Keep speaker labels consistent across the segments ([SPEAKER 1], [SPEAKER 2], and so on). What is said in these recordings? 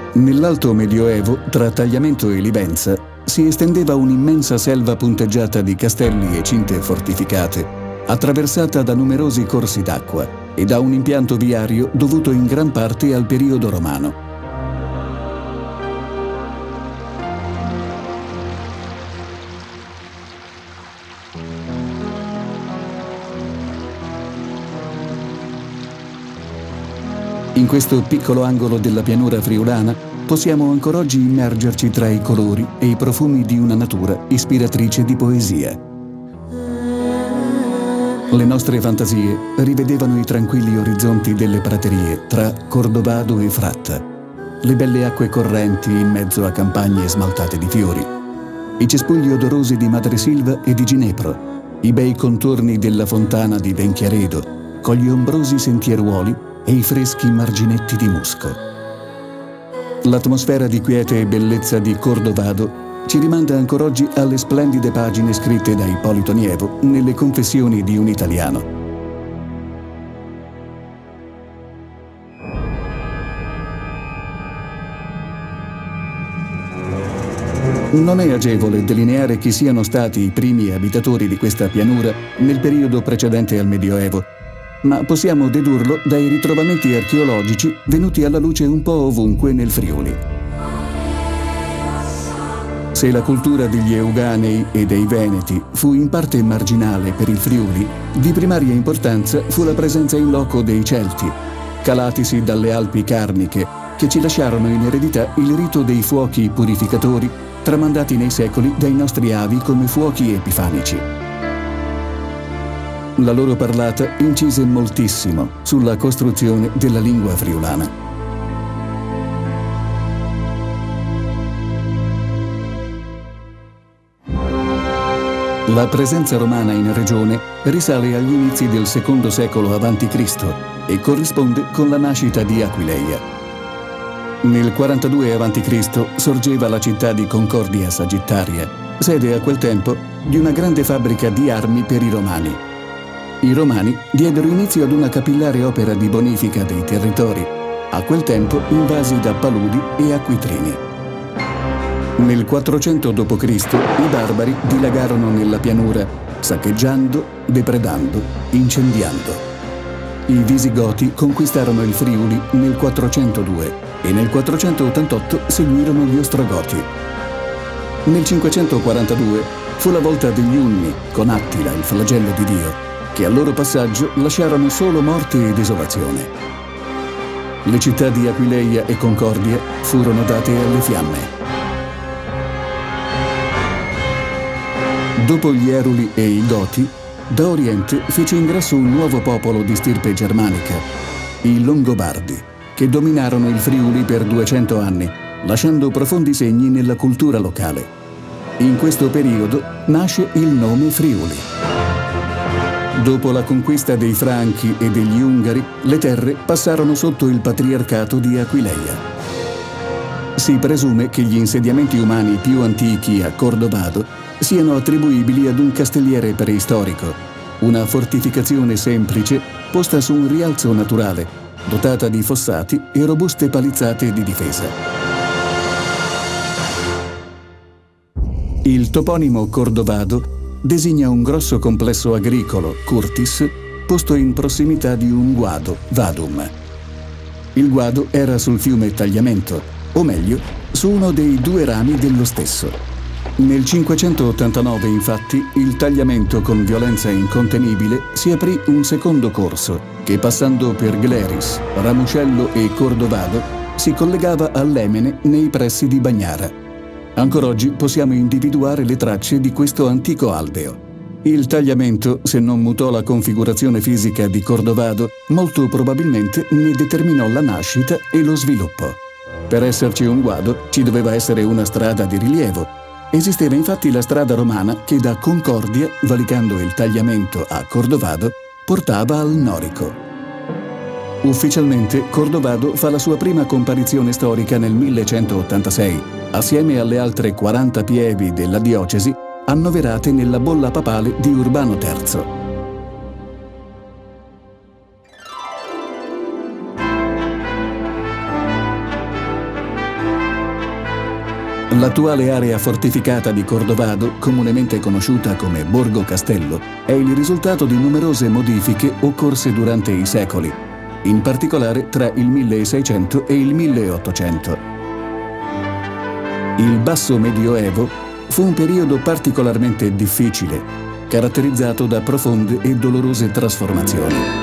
[SPEAKER 1] Nell'Alto Medioevo, tra Tagliamento e Livenza, si estendeva un'immensa selva punteggiata di castelli e cinte fortificate, attraversata da numerosi corsi d'acqua e da un impianto viario dovuto in gran parte al periodo romano. In questo piccolo angolo della pianura friulana possiamo ancora oggi immergerci tra i colori e i profumi di una natura ispiratrice di poesia. Le nostre fantasie rivedevano i tranquilli orizzonti delle praterie tra Cordovado e Fratta, le belle acque correnti in mezzo a campagne smaltate di fiori, i cespugli odorosi di madresilva e di ginepro, i bei contorni della fontana di Venchiaredo, con gli ombrosi sentieruoli e i freschi marginetti di musco. L'atmosfera di quiete e bellezza di Cordovado ci rimanda ancora oggi alle splendide pagine scritte da Ippolito Nievo nelle Confessioni di un italiano. Non è agevole delineare chi siano stati i primi abitatori di questa pianura nel periodo precedente al Medioevo, ma possiamo dedurlo dai ritrovamenti archeologici venuti alla luce un po' ovunque nel Friuli. Se la cultura degli Euganei e dei Veneti fu in parte marginale per il Friuli, di primaria importanza fu la presenza in loco dei Celti, calatisi dalle Alpi Carniche, che ci lasciarono in eredità il rito dei fuochi purificatori, tramandati nei secoli dai nostri avi come fuochi epifanici. La loro parlata incise moltissimo sulla costruzione della lingua friulana. La presenza romana in regione risale agli inizi del secondo secolo a.C. e corrisponde con la nascita di Aquileia. Nel 42 a.C. sorgeva la città di Concordia Sagittaria, sede a quel tempo di una grande fabbrica di armi per i Romani. I Romani diedero inizio ad una capillare opera di bonifica dei territori, a quel tempo invasi da Paludi e Acquitrini. Nel 400 d.C. i barbari dilagarono nella pianura, saccheggiando, depredando, incendiando. I Visigoti conquistarono il Friuli nel 402 e nel 488 seguirono gli Ostrogoti. Nel 542 fu la volta degli Unni, con Attila, il flagello di Dio, che al loro passaggio lasciarono solo morte e desolazione. Le città di Aquileia e Concordia furono date alle fiamme. Dopo gli Eruli e i Goti, da Oriente fece ingresso un nuovo popolo di stirpe germanica, i Longobardi, che dominarono il Friuli per 200 anni, lasciando profondi segni nella cultura locale. In questo periodo nasce il nome Friuli. Dopo la conquista dei Franchi e degli Ungari, le terre passarono sotto il patriarcato di Aquileia. Si presume che gli insediamenti umani più antichi a Cordovado siano attribuibili ad un castelliere preistorico, una fortificazione semplice posta su un rialzo naturale, dotata di fossati e robuste palizzate di difesa. Il toponimo Cordovado designa un grosso complesso agricolo, curtis, posto in prossimità di un guado, vadum. Il guado era sul fiume Tagliamento, o meglio, su uno dei due rami dello stesso. Nel 589, infatti, il Tagliamento con violenza incontenibile si aprì un secondo corso che, passando per Gleris, Ramuscello e Cordovado, si collegava all'Emene nei pressi di Bagnara. Ancora oggi possiamo individuare le tracce di questo antico albeo. Il Tagliamento, se non mutò la configurazione fisica di Cordovado, molto probabilmente ne determinò la nascita e lo sviluppo. Per esserci un guado ci doveva essere una strada di rilievo. Esisteva infatti la strada romana che da Concordia, valicando il Tagliamento a Cordovado, portava al Norico. Ufficialmente Cordovado fa la sua prima comparizione storica nel 1186, assieme alle altre 40 pievi della diocesi annoverate nella bolla papale di Urbano III. L'attuale area fortificata di Cordovado, comunemente conosciuta come Borgo Castello, è il risultato di numerose modifiche occorse durante i secoli, in particolare tra il 1600 e il 1800. Il Basso Medioevo fu un periodo particolarmente difficile, caratterizzato da profonde e dolorose trasformazioni.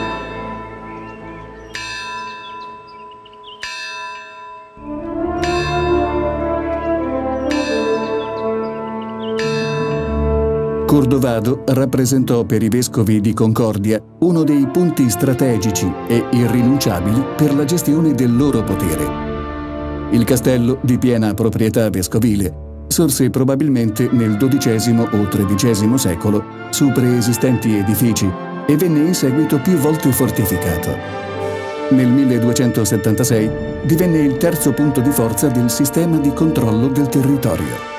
[SPEAKER 1] Cordovado rappresentò per i vescovi di Concordia uno dei punti strategici e irrinunciabili per la gestione del loro potere. Il castello, di piena proprietà vescovile, sorse probabilmente nel XII o XIII secolo su preesistenti edifici e venne in seguito più volte fortificato. Nel 1276 divenne il terzo punto di forza del sistema di controllo del territorio.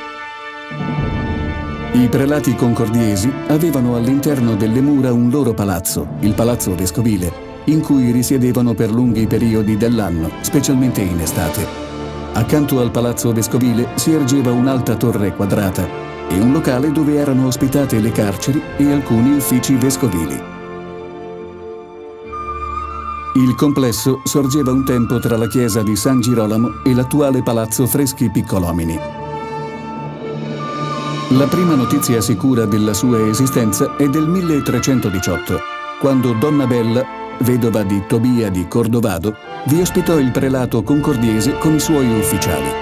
[SPEAKER 1] I prelati concordiesi avevano all'interno delle mura un loro palazzo, il Palazzo Vescovile, in cui risiedevano per lunghi periodi dell'anno, specialmente in estate. Accanto al Palazzo Vescovile si ergeva un'alta torre quadrata e un locale dove erano ospitate le carceri e alcuni uffici vescovili. Il complesso sorgeva un tempo tra la chiesa di San Girolamo e l'attuale Palazzo Freschi Piccolomini. La prima notizia sicura della sua esistenza è del 1318, quando Donna Bella, vedova di Tobia di Cordovado, vi ospitò il prelato concordiese con i suoi ufficiali.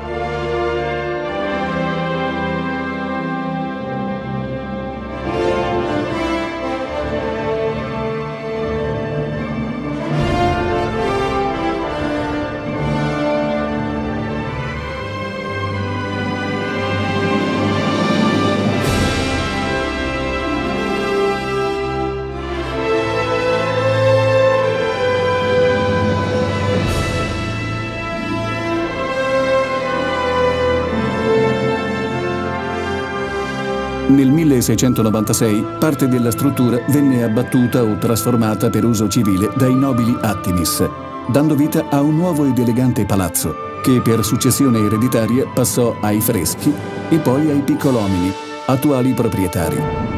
[SPEAKER 1] Nel 1696 parte della struttura venne abbattuta o trasformata per uso civile dai nobili Attimis, dando vita a un nuovo ed elegante palazzo, che per successione ereditaria passò ai Freschi e poi ai Piccolomini, attuali proprietari.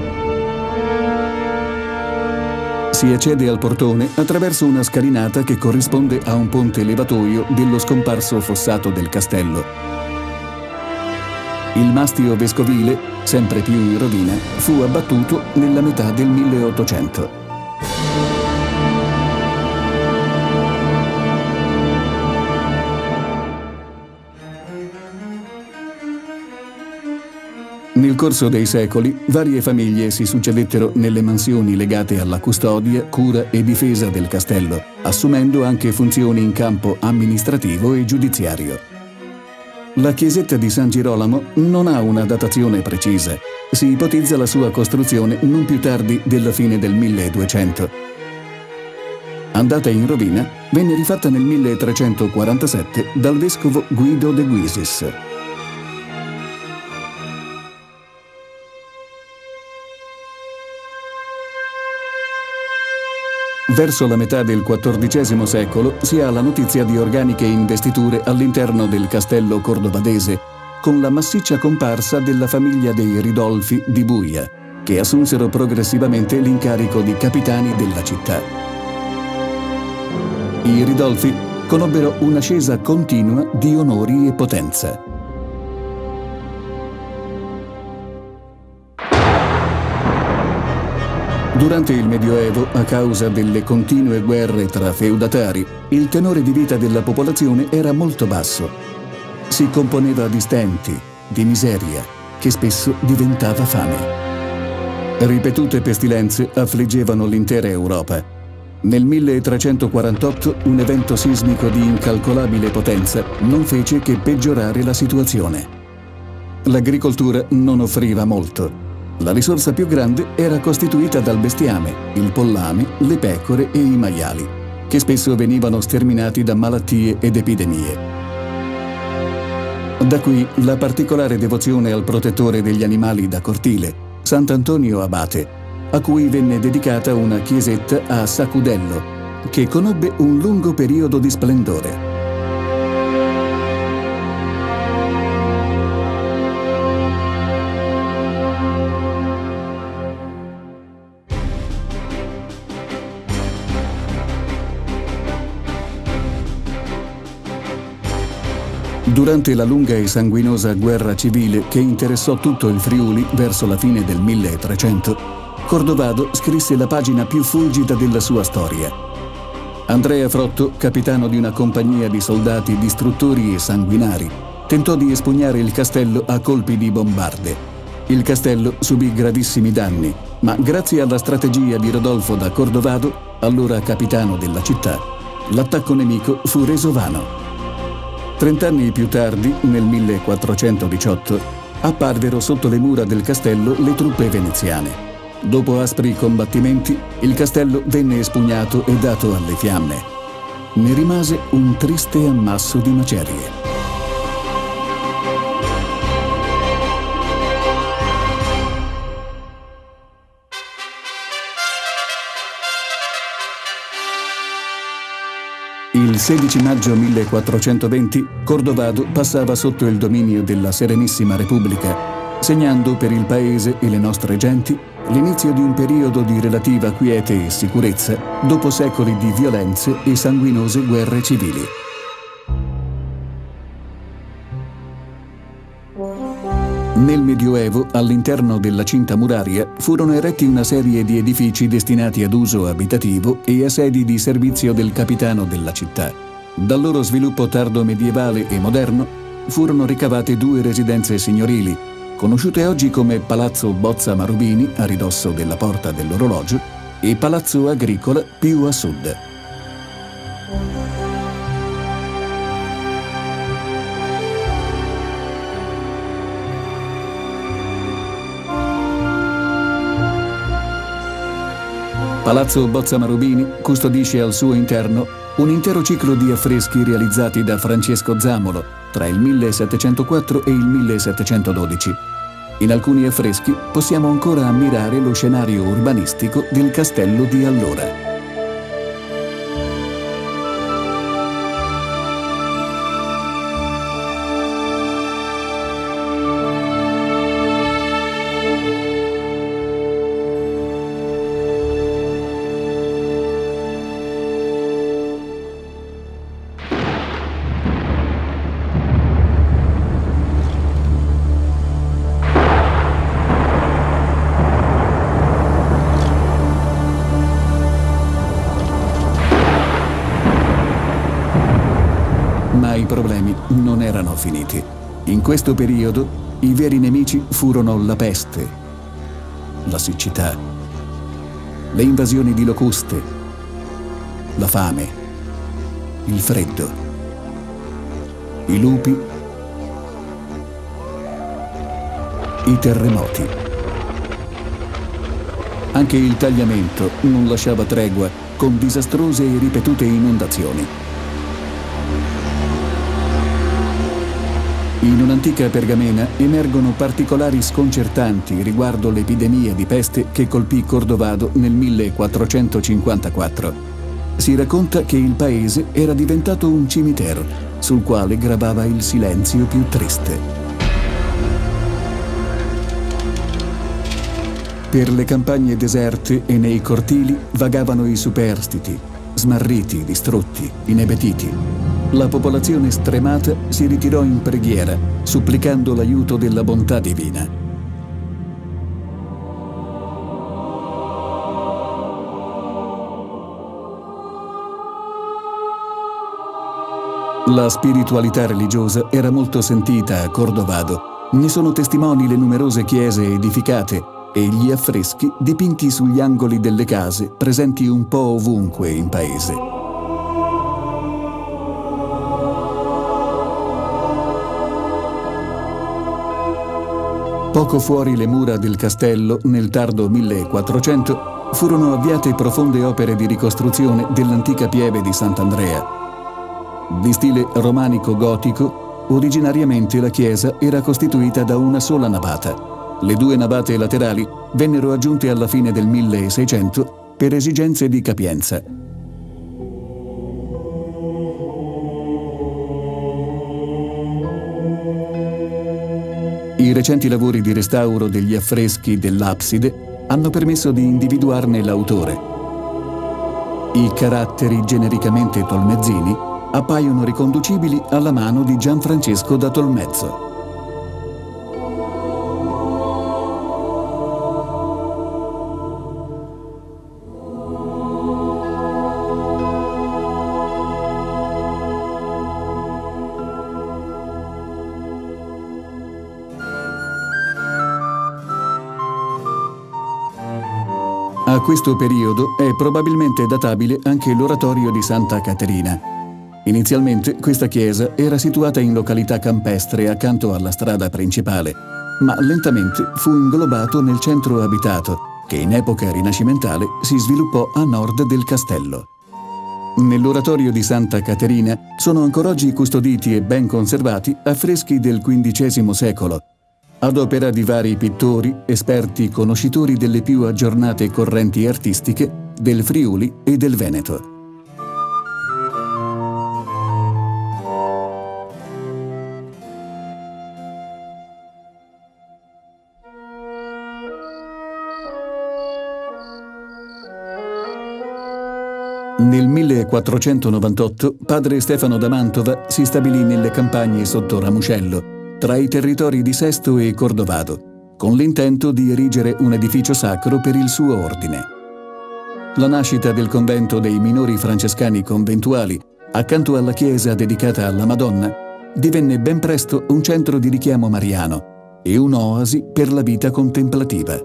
[SPEAKER 1] Si accede al portone attraverso una scalinata che corrisponde a un ponte levatoio dello scomparso fossato del castello. Il mastio vescovile, sempre più in rovina, fu abbattuto nella metà del 1800. Nel corso dei secoli, varie famiglie si succedettero nelle mansioni legate alla custodia, cura e difesa del castello, assumendo anche funzioni in campo amministrativo e giudiziario. La chiesetta di San Girolamo non ha una datazione precisa. Si ipotizza la sua costruzione non più tardi della fine del 1200. Andata in rovina, venne rifatta nel 1347 dal vescovo Guido de Guisis. Verso la metà del XIV secolo si ha la notizia di organiche investiture all'interno del castello cordovadese, con la massiccia comparsa della famiglia dei Ridolfi di Buia, che assunsero progressivamente l'incarico di capitani della città. I Ridolfi conobbero un'ascesa continua di onori e potenza. Durante il Medioevo, a causa delle continue guerre tra feudatari, il tenore di vita della popolazione era molto basso. Si componeva di stenti, di miseria, che spesso diventava fame. Ripetute pestilenze affliggevano l'intera Europa. Nel 1348 un evento sismico di incalcolabile potenza non fece che peggiorare la situazione. L'agricoltura non offriva molto. La risorsa più grande era costituita dal bestiame, il pollame, le pecore e i maiali, che spesso venivano sterminati da malattie ed epidemie. Da qui la particolare devozione al protettore degli animali da cortile, Sant'Antonio Abate, a cui venne dedicata una chiesetta a Sacudello, che conobbe un lungo periodo di splendore. Durante la lunga e sanguinosa guerra civile che interessò tutto il Friuli verso la fine del 1300, Cordovado scrisse la pagina più fulgida della sua storia. Andrea Frotto, capitano di una compagnia di soldati distruttori e sanguinari, tentò di espugnare il castello a colpi di bombarde. Il castello subì gravissimi danni, ma grazie alla strategia di Rodolfo da Cordovado, allora capitano della città, l'attacco nemico fu reso vano. 30 anni più tardi, nel 1418, apparvero sotto le mura del castello le truppe veneziane. Dopo aspri combattimenti, il castello venne espugnato e dato alle fiamme. Ne rimase un triste ammasso di macerie. Il 16 maggio 1420 Cordovado passava sotto il dominio della Serenissima Repubblica, segnando per il paese e le nostre genti l'inizio di un periodo di relativa quiete e sicurezza dopo secoli di violenze e sanguinose guerre civili. Nel Medioevo, all'interno della cinta muraria, furono eretti una serie di edifici destinati ad uso abitativo e a sedi di servizio del capitano della città. Dal loro sviluppo tardo medievale e moderno furono ricavate 2 residenze signorili, conosciute oggi come Palazzo Bozza Marubini, a ridosso della Porta dell'Orologio, e Palazzo Agricola, più a sud. Palazzo Bozza Marubini custodisce al suo interno un intero ciclo di affreschi realizzati da Francesco Zamolo tra il 1704 e il 1712. In alcuni affreschi possiamo ancora ammirare lo scenario urbanistico del castello di allora. Ma i problemi non erano finiti. In questo periodo i veri nemici furono la peste, la siccità, le invasioni di locuste, la fame, il freddo, i lupi, i terremoti. Anche il tagliamento non lasciava tregua, con disastrose e ripetute inondazioni. In un'antica pergamena emergono particolari sconcertanti riguardo l'epidemia di peste che colpì Cordovado nel 1454. Si racconta che il paese era diventato un cimitero, sul quale gravava il silenzio più triste. Per le campagne deserte e nei cortili vagavano i superstiti, smarriti, distrutti, inebetiti. La popolazione stremata si ritirò in preghiera, supplicando l'aiuto della bontà divina. La spiritualità religiosa era molto sentita a Cordovado. Ne sono testimoni le numerose chiese edificate e gli affreschi dipinti sugli angoli delle case presenti un po' ovunque in paese. Poco fuori le mura del castello, nel tardo 1400, furono avviate profonde opere di ricostruzione dell'antica pieve di Sant'Andrea. Di stile romanico-gotico, originariamente la chiesa era costituita da una sola navata. Le 2 navate laterali vennero aggiunte alla fine del 1600 per esigenze di capienza. I recenti lavori di restauro degli affreschi dell'abside hanno permesso di individuarne l'autore. I caratteri genericamente tolmezzini appaiono riconducibili alla mano di Gianfrancesco da Tolmezzo. A questo periodo è probabilmente databile anche l'oratorio di Santa Caterina. Inizialmente questa chiesa era situata in località campestre accanto alla strada principale, ma lentamente fu inglobato nel centro abitato, che in epoca rinascimentale si sviluppò a nord del castello. Nell'oratorio di Santa Caterina sono ancora oggi custoditi e ben conservati affreschi del XV secolo, ad opera di vari pittori, esperti conoscitori delle più aggiornate correnti artistiche del Friuli e del Veneto. Nel 1498 padre Stefano da Mantova si stabilì nelle campagne sotto Ramuscello, tra i territori di Sesto e Cordovado, con l'intento di erigere un edificio sacro per il suo ordine. La nascita del convento dei minori francescani conventuali, accanto alla chiesa dedicata alla Madonna, divenne ben presto un centro di richiamo mariano e un'oasi per la vita contemplativa.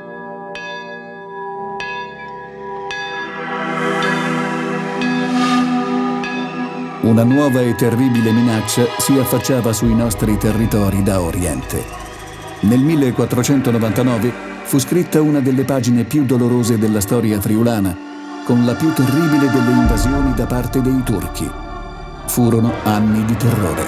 [SPEAKER 1] Una nuova e terribile minaccia si affacciava sui nostri territori da Oriente. Nel 1499 fu scritta una delle pagine più dolorose della storia friulana, con la più terribile delle invasioni da parte dei turchi. Furono anni di terrore.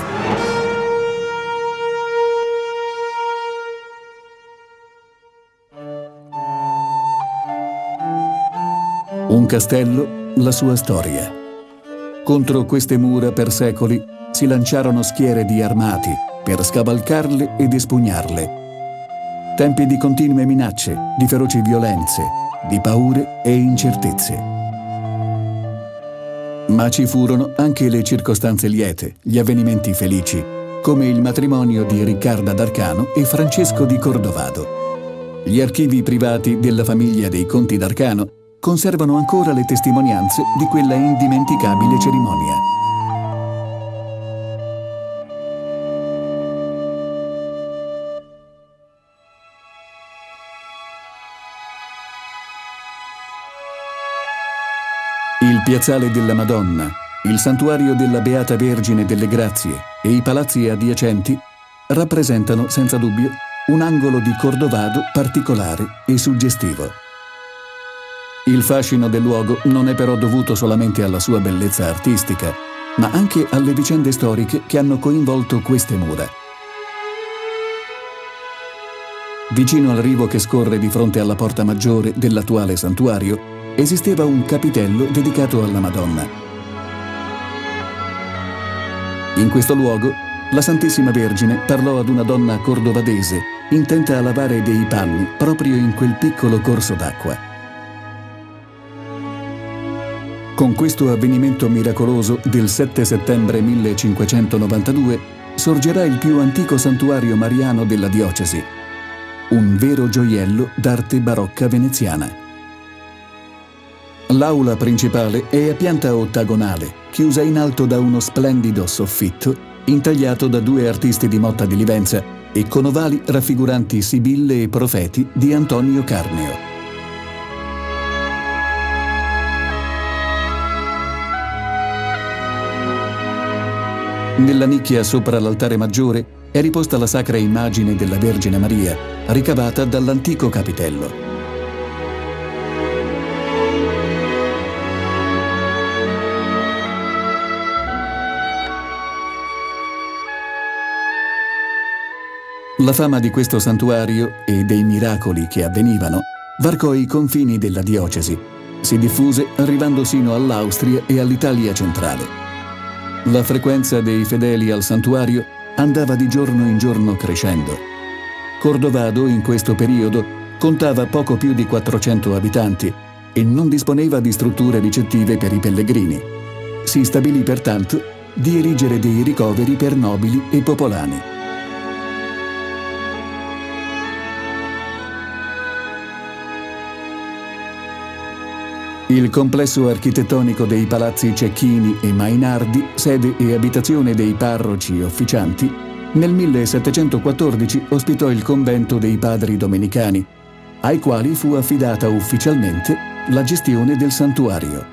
[SPEAKER 1] Un castello, la sua storia. Contro queste mura per secoli si lanciarono schiere di armati per scavalcarle ed espugnarle. Tempi di continue minacce, di feroci violenze, di paure e incertezze. Ma ci furono anche le circostanze liete, gli avvenimenti felici, come il matrimonio di Riccarda d'Arcano e Francesco di Cordovado. Gli archivi privati della famiglia dei Conti d'Arcano conservano ancora le testimonianze di quella indimenticabile cerimonia. Il piazzale della Madonna, il santuario della Beata Vergine delle Grazie e i palazzi adiacenti rappresentano senza dubbio un angolo di Cordovado particolare e suggestivo. Il fascino del luogo non è però dovuto solamente alla sua bellezza artistica, ma anche alle vicende storiche che hanno coinvolto queste mura. Vicino al rivo che scorre di fronte alla porta maggiore dell'attuale santuario, esisteva un capitello dedicato alla Madonna. In questo luogo, la Santissima Vergine parlò ad una donna cordovadese, intenta a lavare dei panni proprio in quel piccolo corso d'acqua. Con questo avvenimento miracoloso del 7 settembre 1592 sorgerà il più antico santuario mariano della diocesi, un vero gioiello d'arte barocca veneziana. L'aula principale è a pianta ottagonale, chiusa in alto da uno splendido soffitto intagliato da due artisti di Motta di Livenza e con ovali raffiguranti Sibille e Profeti di Antonio Carneo. Nella nicchia sopra l'altare maggiore è riposta la sacra immagine della Vergine Maria, ricavata dall'antico capitello. La fama di questo santuario e dei miracoli che avvenivano varcò i confini della diocesi, si diffuse arrivando sino all'Austria e all'Italia centrale. La frequenza dei fedeli al santuario andava di giorno in giorno crescendo. Cordovado in questo periodo contava poco più di 400 abitanti e non disponeva di strutture ricettive per i pellegrini. Si stabilì pertanto di erigere dei ricoveri per nobili e popolani. Il complesso architettonico dei palazzi Cecchini e Mainardi, sede e abitazione dei parroci e officianti, nel 1714 ospitò il convento dei Padri Domenicani, ai quali fu affidata ufficialmente la gestione del santuario.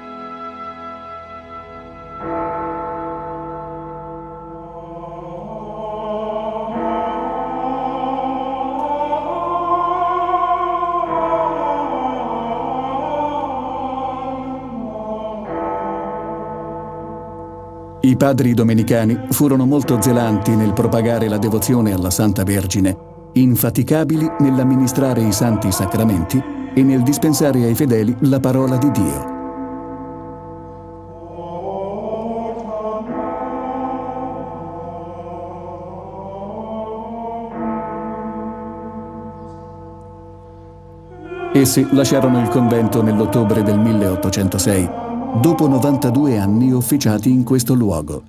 [SPEAKER 1] I padri domenicani furono molto zelanti nel propagare la devozione alla Santa Vergine, infaticabili nell'amministrare i santi sacramenti e nel dispensare ai fedeli la parola di Dio. Essi lasciarono il convento nell'ottobre del 1806, dopo 92 anni officiati in questo luogo.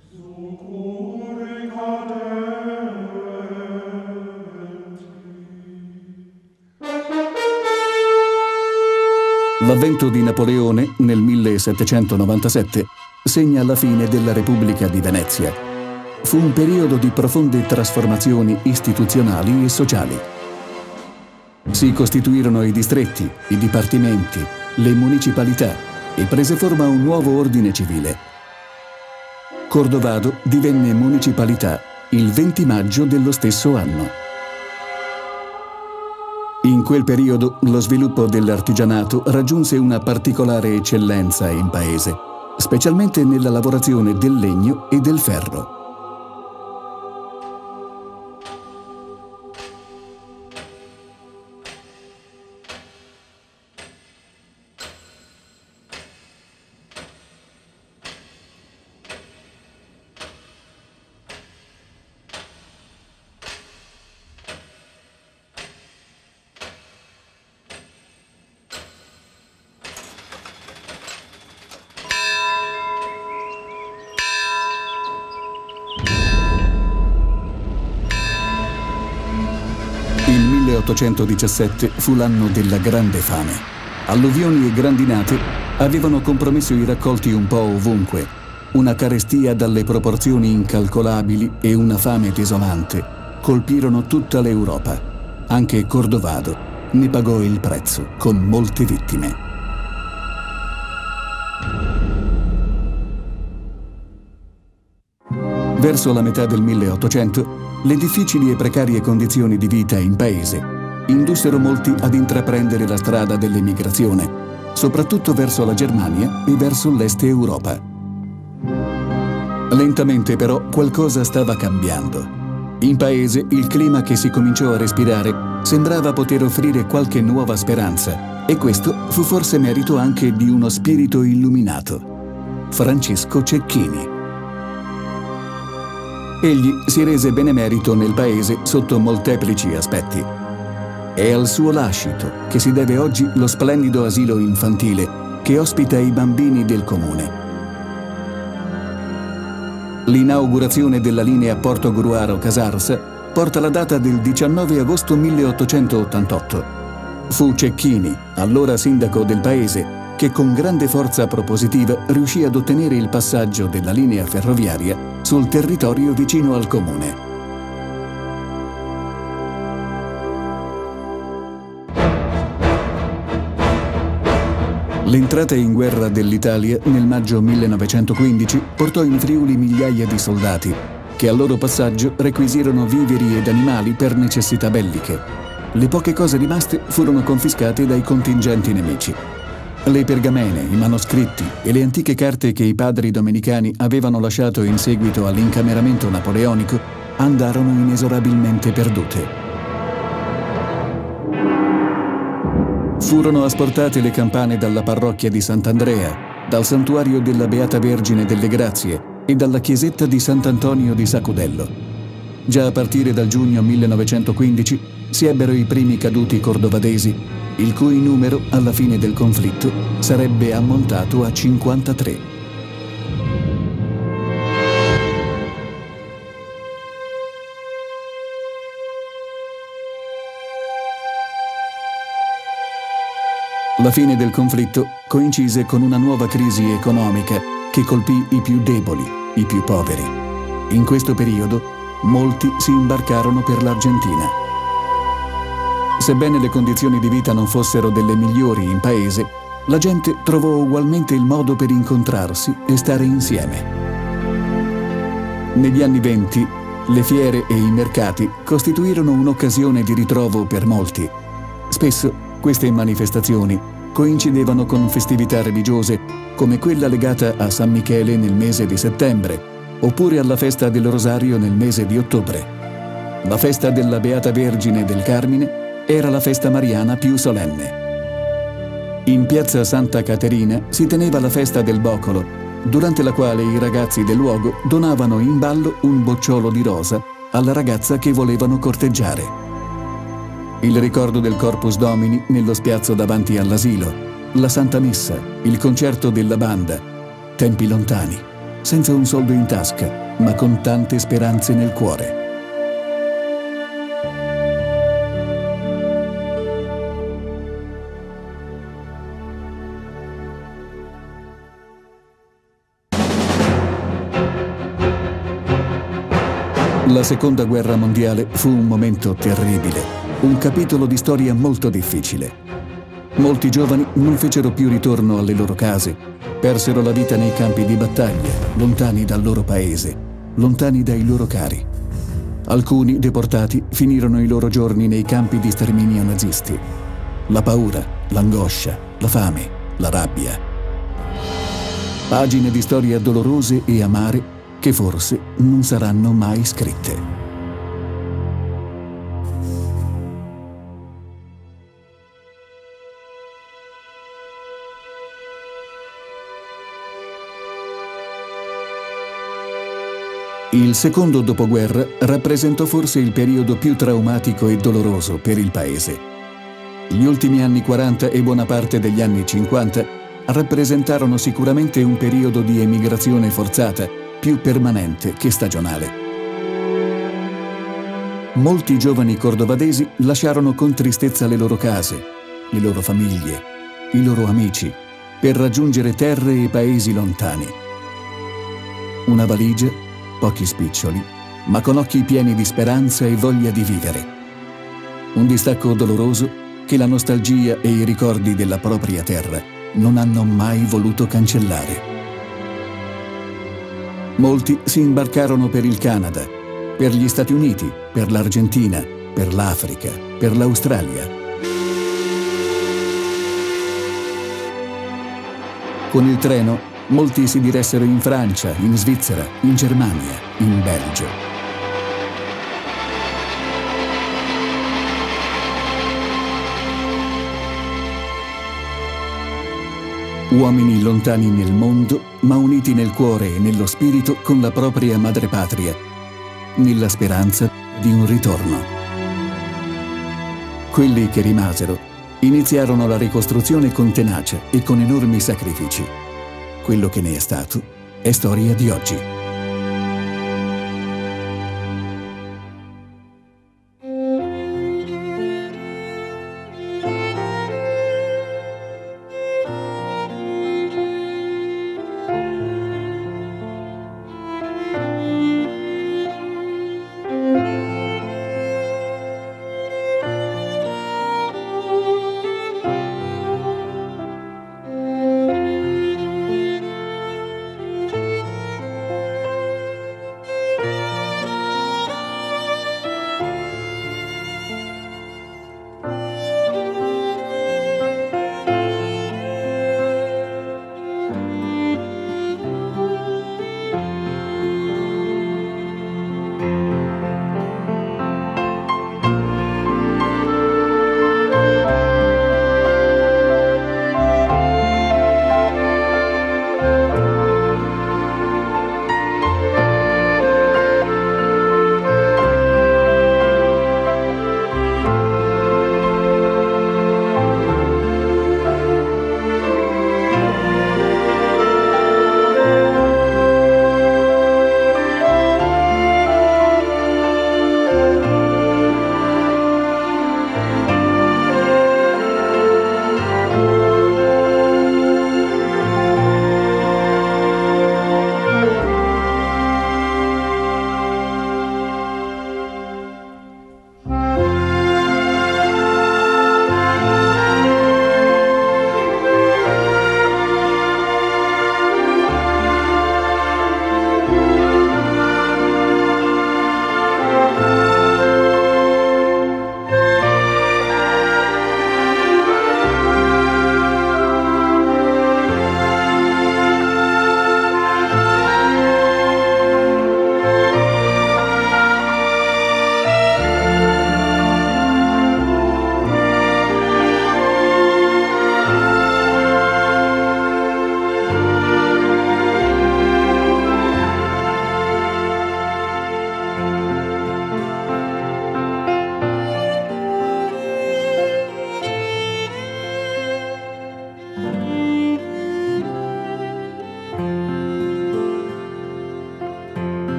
[SPEAKER 1] L'avvento di Napoleone nel 1797 segna la fine della Repubblica di Venezia. Fu un periodo di profonde trasformazioni istituzionali e sociali. Si costituirono i distretti, i dipartimenti, le municipalità e prese forma un nuovo ordine civile. Cordovado divenne municipalità il 20 maggio dello stesso anno. In quel periodo lo sviluppo dell'artigianato raggiunse una particolare eccellenza in paese, specialmente nella lavorazione del legno e del ferro. Il 1817 fu l'anno della grande fame. Alluvioni e grandinate avevano compromesso i raccolti un po' ovunque. Una carestia dalle proporzioni incalcolabili e una fame desolante colpirono tutta l'Europa. Anche Cordovado ne pagò il prezzo, con molte vittime. Verso la metà del 1800, le difficili e precarie condizioni di vita in paese indussero molti ad intraprendere la strada dell'emigrazione, soprattutto verso la Germania e verso l'Est Europa. Lentamente però qualcosa stava cambiando. In paese il clima che si cominciò a respirare sembrava poter offrire qualche nuova speranza, e questo fu forse merito anche di uno spirito illuminato: Francesco Cecchini. Egli si rese benemerito nel paese sotto molteplici aspetti. È al suo lascito che si deve oggi lo splendido asilo infantile che ospita i bambini del comune. L'inaugurazione della linea Portogruaro-Casarsa porta la data del 19 agosto 1888. Fu Cecchini, allora sindaco del paese, che con grande forza propositiva riuscì ad ottenere il passaggio della linea ferroviaria sul territorio vicino al comune. L'entrata in guerra dell'Italia nel maggio 1915 portò in Friuli migliaia di soldati, che al loro passaggio requisirono viveri ed animali per necessità belliche. Le poche cose rimaste furono confiscate dai contingenti nemici. Le pergamene, i manoscritti e le antiche carte che i padri domenicani avevano lasciato in seguito all'incameramento napoleonico andarono inesorabilmente perdute. Furono asportate le campane dalla parrocchia di Sant'Andrea, dal santuario della Beata Vergine delle Grazie e dalla chiesetta di Sant'Antonio di Sacudello. Già a partire dal giugno 1915 si ebbero i primi caduti cordovadesi, il cui numero alla fine del conflitto sarebbe ammontato a 53. La fine del conflitto coincise con una nuova crisi economica che colpì i più deboli, i più poveri. In questo periodo molti si imbarcarono per l'Argentina. Sebbene le condizioni di vita non fossero delle migliori in paese, la gente trovò ugualmente il modo per incontrarsi e stare insieme. Negli anni '20, le fiere e i mercati costituirono un'occasione di ritrovo per molti. Spesso queste manifestazioni coincidevano con festività religiose come quella legata a San Michele nel mese di settembre, oppure alla festa del Rosario nel mese di ottobre. La festa della Beata Vergine del Carmine era la festa mariana più solenne. In piazza Santa Caterina si teneva la festa del Boccolo, durante la quale i ragazzi del luogo donavano in ballo un bocciolo di rosa alla ragazza che volevano corteggiare. Il ricordo del Corpus Domini nello spiazzo davanti all'asilo, la Santa Messa, il concerto della banda, tempi lontani, senza un soldo in tasca, ma con tante speranze nel cuore. La Seconda Guerra Mondiale fu un momento terribile, un capitolo di storia molto difficile. Molti giovani non fecero più ritorno alle loro case, persero la vita nei campi di battaglia, lontani dal loro paese, lontani dai loro cari. Alcuni deportati finirono i loro giorni nei campi di sterminio nazisti. La paura, l'angoscia, la fame, la rabbia. Pagine di storia dolorose e amare che forse non saranno mai scritte. Il secondo dopoguerra rappresentò forse il periodo più traumatico e doloroso per il paese. Gli ultimi anni 40 e buona parte degli anni 50 rappresentarono sicuramente un periodo di emigrazione forzata, più permanente che stagionale. Molti giovani cordovadesi lasciarono con tristezza le loro case, le loro famiglie, i loro amici, per raggiungere terre e paesi lontani. Una valigia, pochi spiccioli, ma con occhi pieni di speranza e voglia di vivere. Un distacco doloroso che la nostalgia e i ricordi della propria terra non hanno mai voluto cancellare. Molti si imbarcarono per il Canada, per gli Stati Uniti, per l'Argentina, per l'Africa, per l'Australia. Con il treno, molti si diressero in Francia, in Svizzera, in Germania, in Belgio. Uomini lontani nel mondo, ma uniti nel cuore e nello spirito con la propria madrepatria, nella speranza di un ritorno. Quelli che rimasero iniziarono la ricostruzione con tenacia e con enormi sacrifici. Quello che ne è stato è storia di oggi.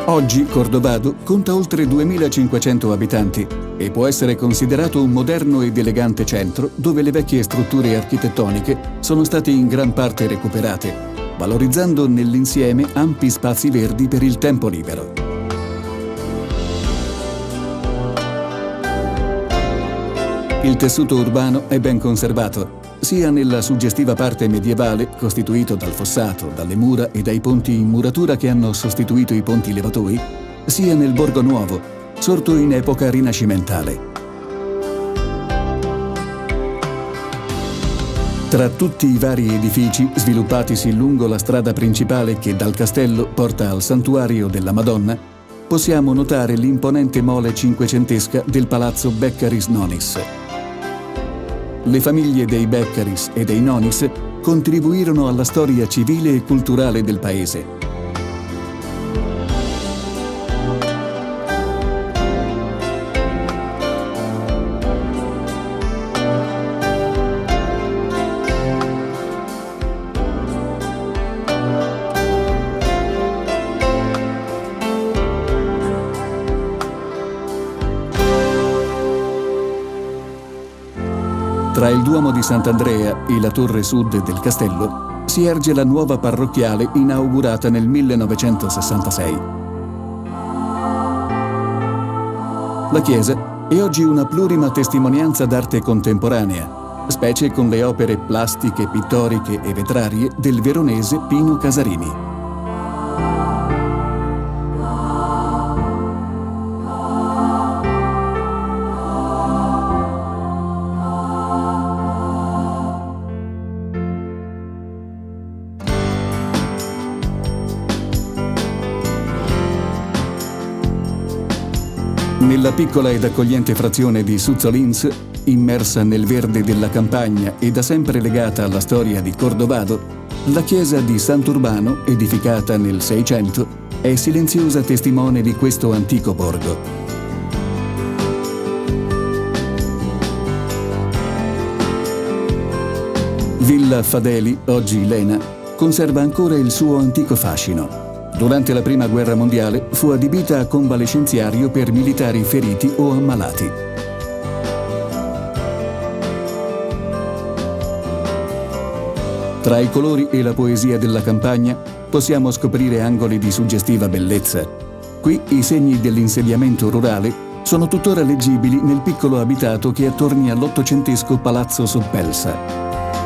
[SPEAKER 1] Oggi Cordovado conta oltre 2500 abitanti e può essere considerato un moderno ed elegante centro dove le vecchie strutture architettoniche sono state in gran parte recuperate, valorizzando nell'insieme ampi spazi verdi per il tempo libero. Il tessuto urbano è ben conservato, sia nella suggestiva parte medievale, costituito dal fossato, dalle mura e dai ponti in muratura che hanno sostituito i ponti levatoi, sia nel borgo nuovo, sorto in epoca rinascimentale. Tra tutti i vari edifici sviluppatisi lungo la strada principale che dal castello porta al santuario della Madonna, possiamo notare l'imponente mole cinquecentesca del palazzo Beccaris-Nonis. Le famiglie dei Beccaris e dei Nonis contribuirono alla storia civile e culturale del paese. Tra il Duomo di Sant'Andrea e la torre sud del castello si erge la nuova parrocchiale inaugurata nel 1966. La chiesa è oggi una plurima testimonianza d'arte contemporanea, specie con le opere plastiche, pittoriche e vetrarie del veronese Pino Casarini. Nella piccola ed accogliente frazione di Suzzolins, immersa nel verde della campagna e da sempre legata alla storia di Cordovado, la chiesa di Sant'Urbano, edificata nel Seicento, è silenziosa testimone di questo antico borgo. Villa Fadeli, oggi Lena, conserva ancora il suo antico fascino. Durante la Prima Guerra Mondiale fu adibita a convalescenziario per militari feriti o ammalati. Tra i colori e la poesia della campagna possiamo scoprire angoli di suggestiva bellezza. Qui i segni dell'insediamento rurale sono tuttora leggibili nel piccolo abitato che attorni all'ottocentesco Palazzo Soppelsa.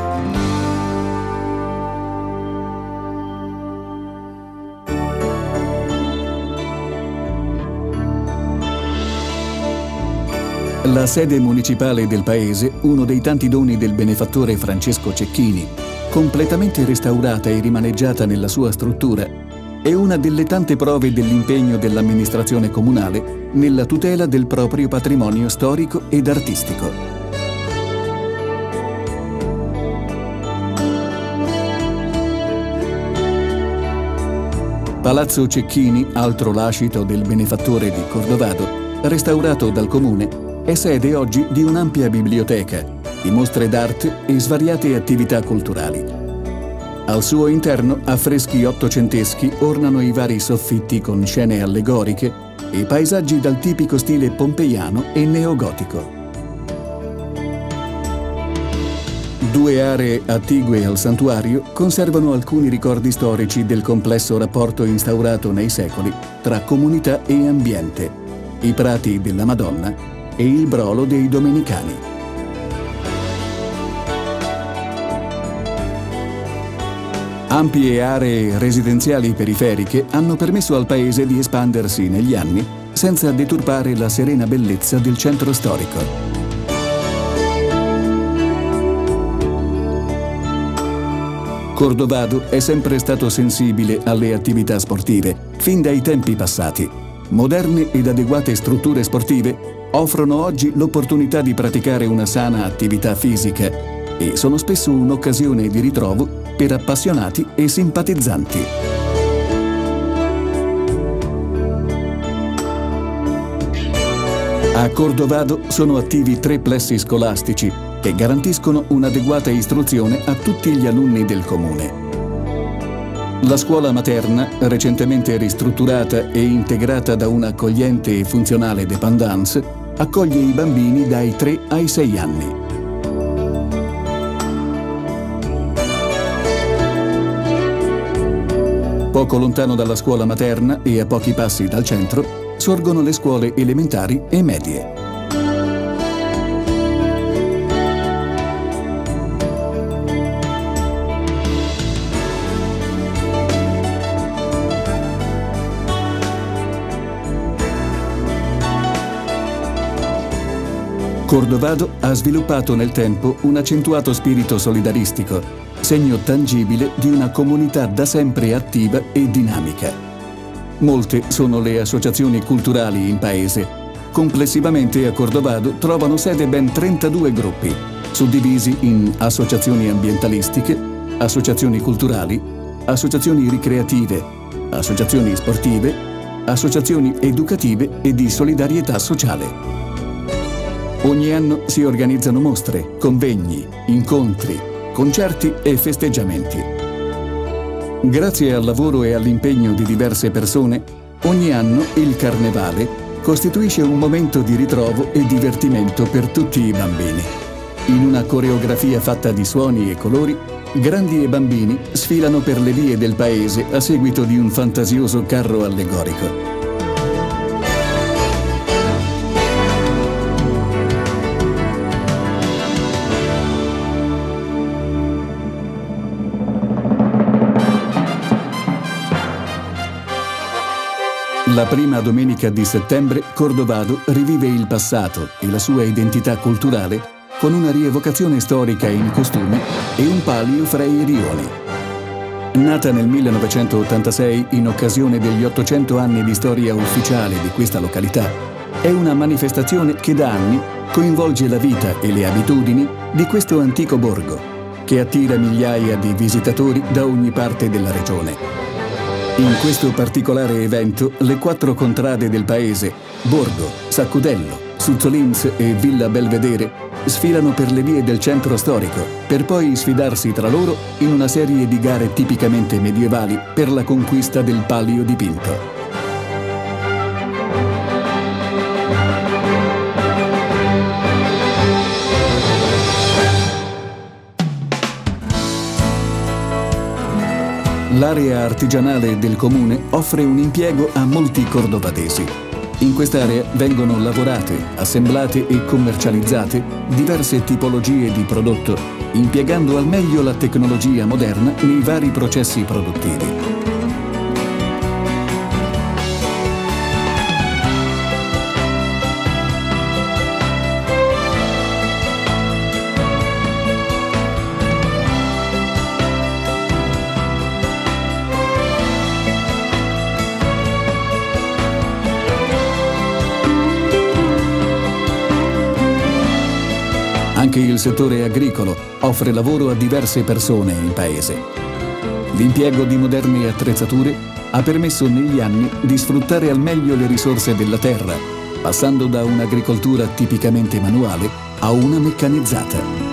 [SPEAKER 1] La sede municipale del paese, uno dei tanti doni del benefattore Francesco Cecchini, completamente restaurata e rimaneggiata nella sua struttura, è una delle tante prove dell'impegno dell'amministrazione comunale nella tutela del proprio patrimonio storico ed artistico. Palazzo Cecchini, altro lascito del benefattore di Cordovado, restaurato dal comune, è sede oggi di un'ampia biblioteca, di mostre d'arte e svariate attività culturali. Al suo interno affreschi ottocenteschi ornano i vari soffitti con scene allegoriche e paesaggi dal tipico stile pompeiano e neogotico. Due aree attigue al santuario conservano alcuni ricordi storici del complesso rapporto instaurato nei secoli tra comunità e ambiente, i prati della Madonna e il brolo dei Domenicani. Ampie aree residenziali periferiche hanno permesso al paese di espandersi negli anni senza deturpare la serena bellezza del centro storico. Cordovado è sempre stato sensibile alle attività sportive, fin dai tempi passati. Moderne ed adeguate strutture sportive offrono oggi l'opportunità di praticare una sana attività fisica e sono spesso un'occasione di ritrovo per appassionati e simpatizzanti. A Cordovado sono attivi 3 plessi scolastici che garantiscono un'adeguata istruzione a tutti gli alunni del comune. La scuola materna, recentemente ristrutturata e integrata da un'accogliente e funzionale dépendance, accoglie i bambini dai 3 ai 6 anni. Poco lontano dalla scuola materna e a pochi passi dal centro sorgono le scuole elementari e medie. Cordovado ha sviluppato nel tempo un accentuato spirito solidaristico, segno tangibile di una comunità da sempre attiva e dinamica. Molte sono le associazioni culturali in paese. Complessivamente a Cordovado trovano sede ben 32 gruppi, suddivisi in associazioni ambientalistiche, associazioni culturali, associazioni ricreative, associazioni sportive, associazioni educative e di solidarietà sociale. Ogni anno si organizzano mostre, convegni, incontri, concerti e festeggiamenti. Grazie al lavoro e all'impegno di diverse persone, ogni anno il Carnevale costituisce un momento di ritrovo e divertimento per tutti i bambini. In una coreografia fatta di suoni e colori, grandi e bambini sfilano per le vie del paese a seguito di un fantasioso carro allegorico. La prima domenica di settembre Cordovado rivive il passato e la sua identità culturale con una rievocazione storica in costume e un palio fra i rioni. Nata nel 1986 in occasione degli 800 anni di storia ufficiale di questa località, è una manifestazione che da anni coinvolge la vita e le abitudini di questo antico borgo, che attira migliaia di visitatori da ogni parte della regione. In questo particolare evento, le 4 contrade del paese, Borgo, Saccudello, Suzzolins e Villa Belvedere, sfilano per le vie del centro storico, per poi sfidarsi tra loro in una serie di gare tipicamente medievali per la conquista del palio dipinto. L'area artigianale del comune offre un impiego a molti cordovadesi. In quest'area vengono lavorate, assemblate e commercializzate diverse tipologie di prodotto, impiegando al meglio la tecnologia moderna nei vari processi produttivi. Anche il settore agricolo offre lavoro a diverse persone in paese. L'impiego di moderne attrezzature ha permesso negli anni di sfruttare al meglio le risorse della terra, passando da un'agricoltura tipicamente manuale a una meccanizzata.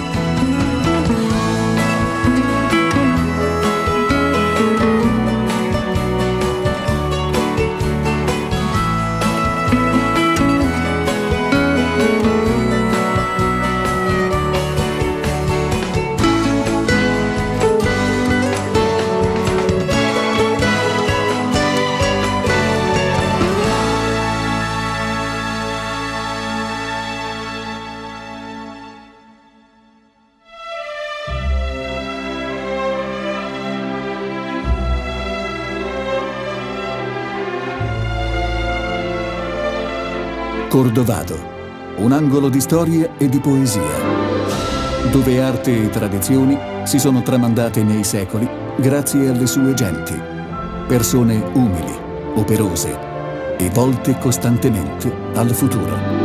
[SPEAKER 1] Cordovado, un angolo di storia e di poesia, dove arte e tradizioni si sono tramandate nei secoli grazie alle sue genti, persone umili, operose e volte costantemente al futuro.